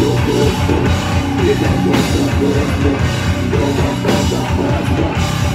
Y la fuerza nuestra, no va a pasar.